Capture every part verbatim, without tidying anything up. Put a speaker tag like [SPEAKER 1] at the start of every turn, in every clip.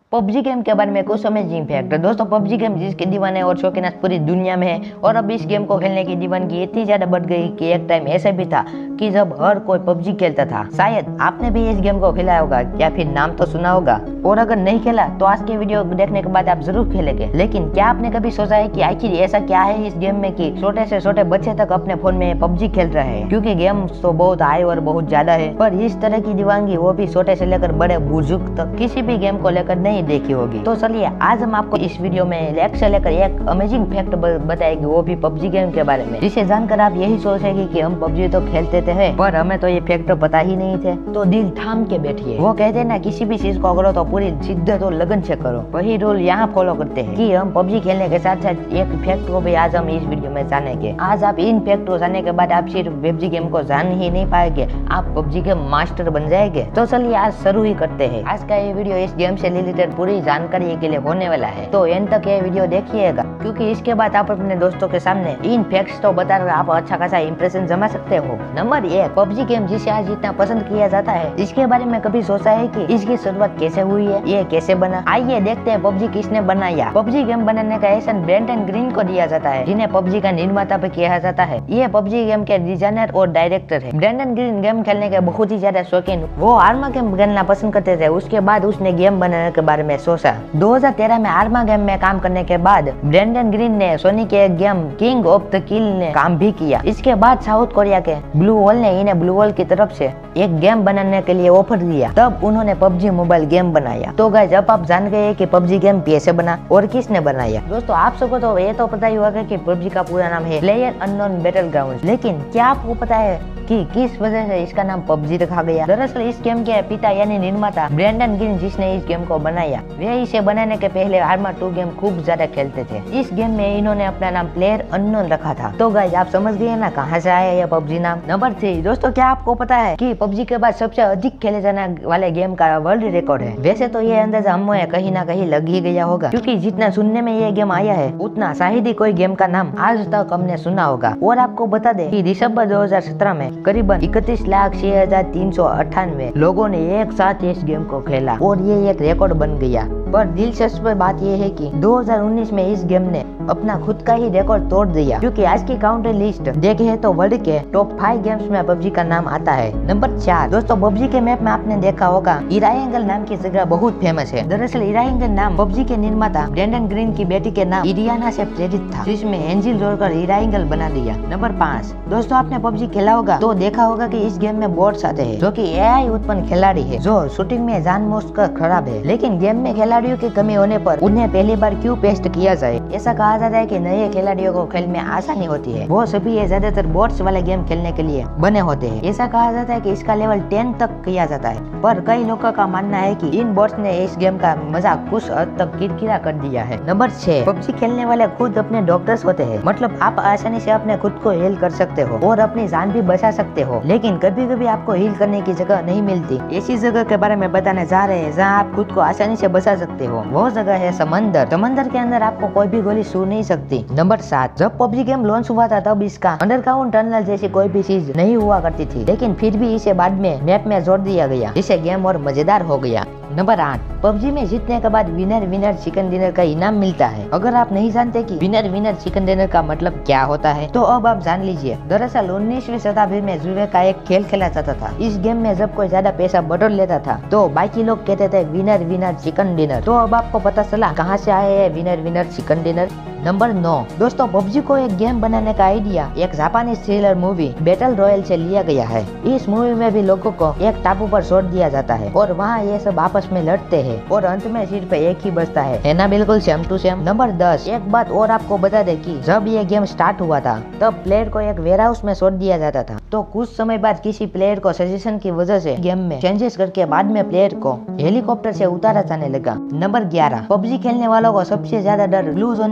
[SPEAKER 1] PUBG game के बारे में कुछ अमेजिंग फैक्ट। दोस्तों, पबजी गेम जिसके दीवाने और शौकीन पूरी दुनिया में है और अब इस गेम को खेलने की दीवानगी इतनी ज्यादा बढ़ गई कि एक टाइम ऐसा भी था कि जब हर कोई पबजी खेलता था। शायद आपने भी इस गेम को खेला होगा या फिर नाम तो सुना होगा, और अगर नहीं खेला तो आज के वीडियो देखने के बाद आप जरूर खेलेंगे। लेकिन क्या आपने कभी सोचा है कि आखिर ऐसा क्या है इस गेम में कि छोटे से छोटे बच्चे तक अपने फोन में पबजी खेल रहे हैं? क्योंकि गेम तो बहुत हाई और बहुत ज्यादा है, पर इस तरह की दीवानगी वो भी छोटे से लेकर बड़े बुजुर्ग तक किसी भी गेम को लेकर नहीं देखी होगी। तो चलिए आज हम आपको इस वीडियो में एक से लेकर एक अमेजिंग फैक्ट बताएंगे, वो भी पबजी गेम के बारे में, जिसे जानकर आप यही सोचेंगे कि हम पबजी तो खेलते थे पर हमें तो ये फैक्ट पता ही नहीं थे। तो दिल थाम के बैठिए। वो कहते हैं ना, किसी भी चीज को करो तो पूरी शिद्दत और लगन से करो। वही रूल यहाँ फॉलो करते हैं कि हम पबजी खेलने के साथ साथ एक फैक्ट को भी आज हम इस वीडियो में जानेंगे। आज आप इन फैक्ट को जानने के बाद आप सिर्फ पबजी गेम को जान ही नहीं पाएंगे, आप पबजी के मास्टर बन जाएंगे। तो चलिए आज शुरू ही करते हैं। आज का ये वीडियो इस गेम से रिलेटेड पूरी जानकारी के लिए होने वाला है, तो एंड तक ये वीडियो देखिएगा, क्योंकि इसके बाद आप अपने दोस्तों के सामने इन फैक्ट्स तो बताकर आप अच्छा खासा इंप्रेशन जमा सकते हो। नंबर एक, पबजी गेम जिसे आज इतना पसंद किया जाता है, इसके बारे में कभी सोचा है कि इसकी शुरुआत कैसे हुई है, ये कैसे बना? आइए देखते हैं पबजी किसने बनाया। पबजी गेम बनाने का एहसान ब्रेंडन ग्रीन को दिया जाता है, जिन्हें पबजी का निर्माता भी किया जाता है। ये पबजी गेम के डिजाइनर और डायरेक्टर है। ब्रेंडन ग्रीन गेम खेलने के बहुत ही ज्यादा शौकीन, वो आर्मा गेम खेलना पसंद करते थे। उसके बाद उसने गेम बनाने के बारे में सोचा। दो हज़ार तेरह में आर्मा गेम में काम करने के बाद ब्रेंडन ग्रीन ने सोनी के एक game King of the Kill ने काम भी किया। इसके बाद साउथ कोरिया के ब्लू होल ने इन्हें ब्लू होल की तरफ से एक गेम बनाने के लिए ऑफर दिया, तब उन्होंने पबजी मोबाइल गेम बनाया। तो गाइस, अब आप जान गए कि पबजी गेम कैसे बना और किसने बनाया। दोस्तों, आप सबको तो ये तो पता ही होगा कि पबजी का पूरा नाम है प्लेयर अननोन बैटल ग्राउंड, लेकिन क्या आपको पता है कि किस वजह से इसका नाम पबजी रखा गया? दरअसल इस गेम के पिता यानी निर्माता ब्रेंडन ग्रीन, जिसने इस गेम को बनाया, वे इसे बनाने के पहले आर्मा टू गेम खूब ज्यादा खेलते थे। इस गेम में इन्होंने अपना नाम प्लेयर अननोन रखा था। तो गाइस, आप समझ गए ना कहाँ से आया यह पबजी नाम। नंबर थ्री, दोस्तों क्या आपको पता है कि पबजी के बाद सबसे अधिक खेले जाने वाले गेम का वर्ल्ड रिकॉर्ड है? वैसे तो ये अंदाजा हमें कहीं ना कहीं लग ही गया होगा, क्योंकि जितना सुनने में ये गेम आया है उतना शायद ही कोई गेम का नाम आज तक हमने सुना होगा। और आपको बता दें कि दिसंबर दो हजार सत्रह में करीबन इकतीस लाख छह हजार तीन सौ अट्ठानवे लोगों ने एक साथ इस गेम को खेला और ये एक रिकॉर्ड बन गया। पर दिलचस्प बात यह है कि दो हज़ार उन्नीस में इस गेम ने अपना खुद का ही रिकॉर्ड तोड़ दिया, क्योंकि आज की काउंटर लिस्ट देखे तो वर्ल्ड के टॉप फाइव गेम्स में पबजी का नाम आता है। नंबर चार, दोस्तों पबजी के मैप में आपने देखा होगा इराएंगल नाम की जगह बहुत फेमस है। दरअसल इराएंगल नाम पबजी के निर्माता ब्रेंडन ग्रीन की बेटी के नाम इरियाना से प्रेरित था, जिसमें एंजिल जोड़कर इराएंगल बना दिया। नंबर पाँच, दोस्तों आपने पबजी खेला होगा तो देखा होगा कि इस गेम में बोट्स आते हैं, जो कि एआई उत्पन्न खिलाड़ी है, जो शूटिंग में जान मोस्ट का खराब है। लेकिन गेम में खिलाड़ियों की कमी होने पर उन्हें पहली बार क्यों पेस्ट किया जाए? ऐसा कहा जाता है कि नए खिलाड़ियों को खेल में आसानी होती है, वो सभी ये ज्यादातर बोट्स वाले गेम खेलने के लिए बने होते हैं। ऐसा कहा जाता है कि इसका लेवल टेन तक किया जाता है, पर कई लोगों का मानना है कि इन बोट्स ने इस गेम का मजा कुछ हद तक किरकिरा कर दिया है। नंबर छह, पबजी खेलने वाले खुद अपने डॉक्टर्स होते हैं, मतलब आप आसानी से अपने खुद को हील कर सकते हो और अपनी जान भी बचा सकते हो। लेकिन कभी कभी आपको हील करने की जगह नहीं मिलती। ऐसी जगह के बारे में बताने जा रहे हैं जहाँ आप खुद को आसानी से बचा सकते हो। वो जगह है समंदर। समंदर के अंदर आपको कोई भी गोली छू नहीं सकती। नंबर सात, जब पबजी गेम लॉन्च हुआ था तब इसका अंडरग्राउंड टनल जैसी कोई भी चीज नहीं हुआ करती थी, लेकिन फिर भी इसे बाद में मैप में जोड़ दिया गया, जिससे गेम और मजेदार हो गया। नंबर आठ, पबजी में जीतने के बाद विनर विनर चिकन डिनर का इनाम मिलता है। अगर आप नहीं जानते कि विनर विनर चिकन डिनर का मतलब क्या होता है, तो अब आप जान लीजिए। दरअसल उन्नीसवीं शताब्दी में जुए का एक खेल खेला जाता था। इस गेम में जब कोई ज्यादा पैसा बटोर लेता था तो बाकी लोग कहते थे विनर विनर चिकन डिनर। तो अब आपको पता चला कहाँ से आया है winner winner chicken dinner. Number नौ, दोस्तों पबजी को एक गेम बनाने का आइडिया एक Japanese thriller movie Battle Royale से लिया गया है। इस मूवी में भी लोगों को एक टापू पर छोड़ दिया जाता है और वहाँ ये सब आपस में लड़ते हैं और अंत में सिर्फ एक ही बचता है, है ना? बिल्कुल सेम टू सेम। नंबर दस, एक बात और आपको बता दे कि जब ये गेम स्टार्ट हुआ था तब प्लेयर को एक वेयर हाउस में छोड़ दिया जाता था। तो कुछ समय बाद किसी प्लेयर को सजेशन की वजह से गेम में चेंजेस करके बाद में प्लेयर को हेलीकॉप्टर से उतारा जाने लगा। नंबर ग्यारह, पबजी खेलने वालों को सबसे ज्यादा डर ब्लू जोन से लगता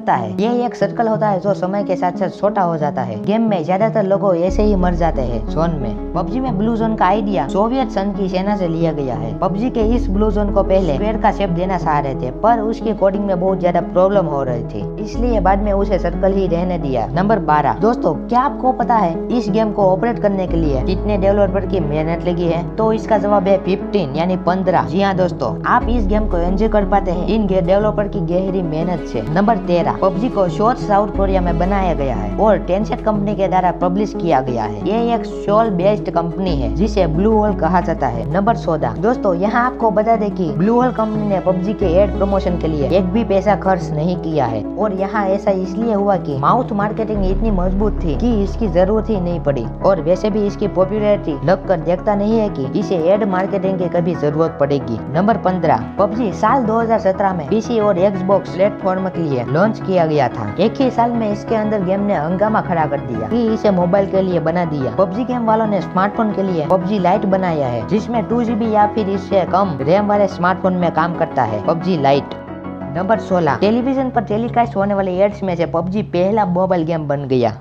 [SPEAKER 1] होता है। ये एक सर्कल होता है जो समय के साथ साथ छोटा हो जाता है। गेम में ज्यादातर लोग ऐसे ही मर जाते हैं जोन में। पबजी में ब्लू जोन का आइडिया सोवियत संघ की सेना से लिया गया है। पबजी के इस ब्लू जोन को पहले पेड़ का शेप देना चाह रहे थे, पर उसकी कोडिंग में बहुत ज्यादा प्रॉब्लम हो रही थी, इसलिए बाद में उसे सर्कल ही रहने दिया। नंबर बारह। दोस्तों, क्या आपको पता है इस गेम को ऑपरेट करने के लिए कितने डेवलपर की मेहनत लगी है? तो इसका जवाब है पंद्रह यानी पंद्रह। जी हाँ दोस्तों, आप इस गेम को एंजॉय कर पाते हैं इन डेवलपर की गहरी मेहनत से। नंबर तेरह। पबजी को शोध साउथ कोरिया में बनाया गया है और टेंसेंट कंपनी के द्वारा पब्लिश किया गया है। ये एक सोल बेस्ड कंपनी है जिसे ब्लू होल कहा जाता है। नंबर चौदह। दोस्तों, यहाँ आपको बता दें कि ब्लू होल कंपनी ने पबजी के एड प्रमोशन के लिए एक भी पैसा खर्च नहीं किया है, और यहाँ ऐसा इसलिए हुआ कि माउथ मार्केटिंग इतनी मजबूत थी कि इसकी जरूरत ही नहीं पड़ी। और वैसे भी इसकी पॉपुलैरिटी लग कर देखता नहीं है कि इसे एड मार्केटिंग की कभी जरूरत पड़ेगी। नंबर पंद्रह। पबजी साल दो हज़ार सत्रह में पीसी और एक्सबॉक्स प्लेटफॉर्म के लिए लॉन्च किया गया था। एक ही साल में इसके अंदर गेम ने हंगामा खड़ा कर दिया कि इसे मोबाइल के लिए बना दिया। पबजी गेम वालों ने स्मार्टफोन के लिए पबजी लाइट बनाया है, जिसमें टू जीबी या फिर इससे कम रैम वाले स्मार्टफोन में काम करता है पबजी लाइट। नंबर सोलह। टेलीविजन पर टेलीकास्ट होने वाले एड्स में से पबजी पहला मोबाइल गेम बन गया।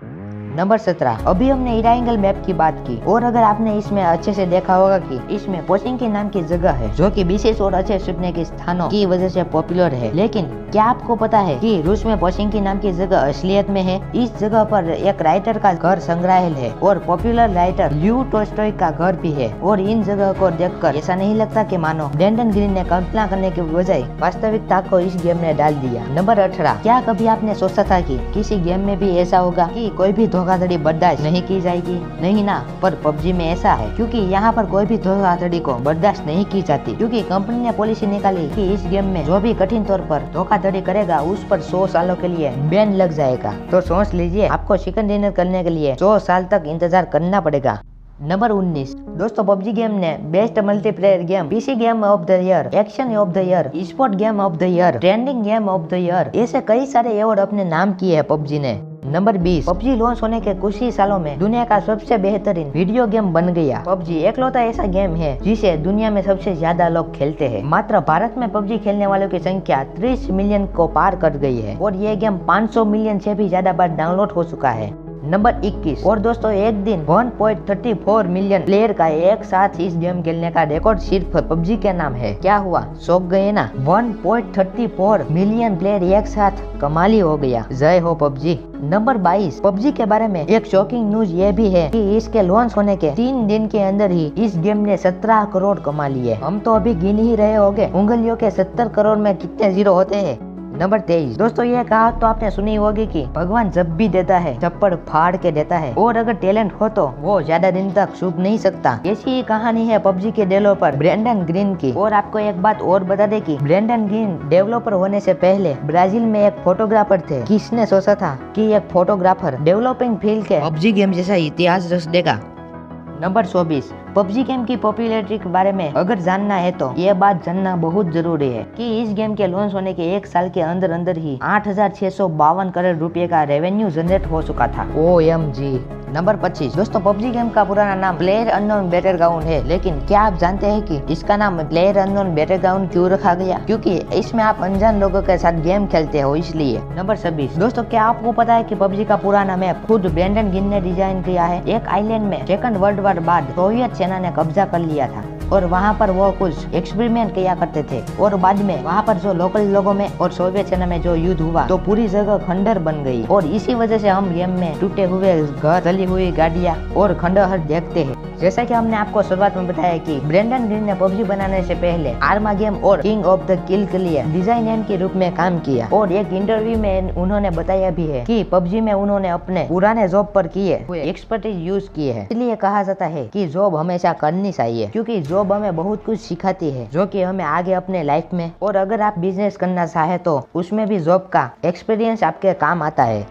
[SPEAKER 1] नंबर सत्रह। अभी हमने इराइंगल मैप की बात की, और अगर आपने इसमें अच्छे से देखा होगा कि इसमें पोचिंकी नाम की जगह है जो कि विशेष और अच्छे सुनने के स्थानों की वजह से पॉपुलर है। लेकिन क्या आपको पता है कि रूस में पोचिंकी नाम की जगह असलियत में है? इस जगह पर एक राइटर का घर संग्रहालय है और पॉपुलर राइटर ल्यू टोल्स्टॉय का घर भी है। और इन जगह को देखकर ऐसा नहीं लगता कि मानो ब्रेंडन ग्रीन ने कल्पना करने के बजाय वास्तविकता को इस गेम में डाल दिया। नंबर अठारह। क्या कभी आपने सोचा था कि किसी गेम में भी ऐसा होगा कि कोई भी धोखाधड़ी बर्दाश्त नहीं की जाएगी? नहीं ना, पर पबजी में ऐसा है, क्योंकि यहाँ पर कोई भी धोखाधड़ी को बर्दाश्त नहीं की जाती, क्योंकि कंपनी ने पॉलिसी निकाली कि इस गेम में जो भी कठिन तौर पर धोखाधड़ी करेगा उस पर सौ सालों के लिए बैन लग जाएगा। तो सोच लीजिए, आपको चिकन डिनर करने के लिए सौ साल तक इंतजार करना पड़ेगा। नंबर उन्नीस। दोस्तों, पबजी गेम ने best multiplayer game, PC game of the year, action of the year, sport game of the year, trending game of the year, ऐसे कई सारे अवार्ड अपने नाम किए हैं पबजी ने। नंबर बीस। पबजी लॉन्च होने के कुछ ही सालों में दुनिया का सबसे बेहतरीन वीडियो गेम बन गया। पबजी एकलौता ऐसा गेम है जिसे दुनिया में सबसे ज्यादा लोग खेलते हैं। मात्र भारत में पबजी खेलने वालों की संख्या तीस मिलियन को पार कर गई है, और ये गेम पाँच सौ मिलियन से भी ज्यादा बार डाउनलोड हो चुका है। नंबर इक्कीस। और दोस्तों, एक दिन एक पॉइंट तीन चार मिलियन प्लेयर का एक साथ इस गेम खेलने का रिकॉर्ड सिर्फ पबजी के नाम है। क्या हुआ, चौंक गए ना? एक पॉइंट तीन चार मिलियन प्लेयर एक साथ, कमाल ही हो गया। जय हो पबजी। नंबर बाईस। पबजी के बारे में एक शॉकिंग न्यूज ये भी है कि इसके लॉन्च होने के तीन दिन के अंदर ही इस गेम ने सत्रह करोड़ कमा लिए। हम तो अभी गिन ही रहे होंगे उंगलियों के सत्तर करोड़ में कितने जीरो होते हैं। नंबर तेईस। दोस्तों, ये कहावत तो आपने सुनी होगी कि भगवान जब भी देता है चप्पड़ फाड़ के देता है, और अगर टैलेंट हो तो वो ज्यादा दिन तक छुप नहीं सकता। ऐसी ही कहानी है पबजी के डेवलपर ब्रेंडन ग्रीन की। और आपको एक बात और बता दे कि ब्रेंडन ग्रीन डेवलपर होने से पहले ब्राजील में एक फोटोग्राफर थे। किसने सोचा था कि एक फोटोग्राफर डेवलपिंग फील्ड के पबजी गेम जैसा इतिहास रच देगा। नंबर चौबीस। पबजी गेम की पॉपुलैरिटी के बारे में अगर जानना है तो ये बात जानना बहुत जरूरी है कि इस गेम के लॉन्च होने के एक साल के अंदर अंदर ही आठ हजार छह सौ बावन करोड़ रुपए का रेवेन्यू जनरेट हो चुका था। O M G. नंबर पच्चीस। दोस्तों, पबजी गेम का पुराना नाम प्लेयर अननोन बैटलग्राउंड है, लेकिन क्या आप जानते हैं कि इसका नाम प्लेयर अननोन बैटलग्राउंड क्यों रखा गया? क्योंकि इसमें आप अनजान लोगों के साथ गेम खेलते हो, इसलिए। नंबर छब्बीस। दोस्तों, क्या आपको पता है कि पबजी का पुराना मैप खुद ब्रेंडन ग्रीन ने डिजाइन किया है? एक आइलैंड में सेकंड वर्ल्ड वॉर बाद सोवियत सेना ने कब्जा कर लिया था, और वहाँ पर वो कुछ एक्सपेरिमेंट किया करते थे, और बाद में वहाँ पर जो लोकल लोगों में और सोवियत सेना में जो युद्ध हुआ तो पूरी जगह खंडर बन गई। और इसी वजह से हम गेम में टूटे हुए घर, जली हुई गाड़ियाँ और खंडहर देखते हैं। जैसा कि हमने आपको शुरुआत में बताया कि ब्रेंडन ग्रीन ने पबजी बनाने से पहले आर्मा गेम और किंग ऑफ द किल के लिए डिजाइनर के रूप में काम किया, और एक इंटरव्यू में उन्होंने बताया भी है कि पबजी में उन्होंने अपने पुराने जॉब पर किए हुए एक्सपर्टीज यूज किए हैं। इसलिए कहा जाता है कि जॉब हमेशा करनी चाहिए, क्योंकि जॉब हमें बहुत कुछ सिखाती है जो कि हमें आगे अपने लाइफ में, और अगर आप बिजनेस करना चाहे तो उसमें भी जॉब का एक्सपीरियंस आपके काम आता है।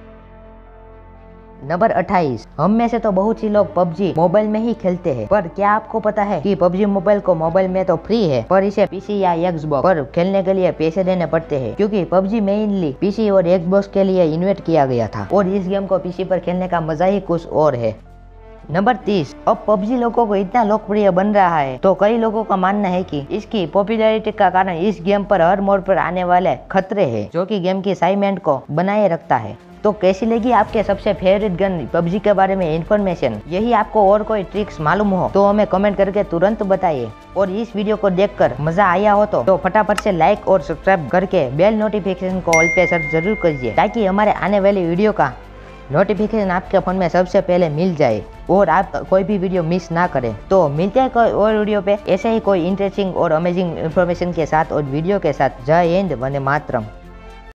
[SPEAKER 1] नंबर अट्ठाईस। हम में से तो बहुत सी लोग पबजी मोबाइल में ही खेलते हैं, पर क्या आपको पता है कि पबजी मोबाइल को मोबाइल में तो फ्री है, पर इसे पीसी या एक्सबॉक्स पर खेलने के लिए पैसे देने पड़ते हैं, क्योंकि पबजी मेनली पीसी और एक्सबॉक्स के लिए इन्वेंट किया गया था, और इस गेम को पीसी पर खेलने का मजा ही कुछ और है। नंबर तीस, अब पबजी लोगों को इतना लोकप्रिय बन रहा है तो कई लोगों का मानना है कि इसकी पॉपुलैरिटी का कारण इस गेम पर हर मोड पर आने वाले खतरे हैं, जो कि गेम की एक्साइटमेंट को बनाए रखता है। तो कैसी लगी आपके सबसे फेवरेट गन पबजी के बारे में इन्फॉर्मेशन? यही आपको और कोई ट्रिक्स मालूम हो तो हमें कमेंट करके तुरंत बताइए। और इस वीडियो को देखकर मजा आया हो तो, तो फटाफट से लाइक और सब्सक्राइब करके बेल नोटिफिकेशन को ऑल पे सर्च जरूर कीजिए, ताकि हमारे आने वाली वीडियो का नोटिफिकेशन आपके फोन में सबसे पहले मिल जाए और आप कोई भी वीडियो मिस ना करें। तो मिलते हैं कोई और वीडियो पे ऐसे ही कोई इंटरेस्टिंग और अमेजिंग इन्फॉर्मेशन के साथ और वीडियो के साथ। जय हिंद, वंदे मातरम।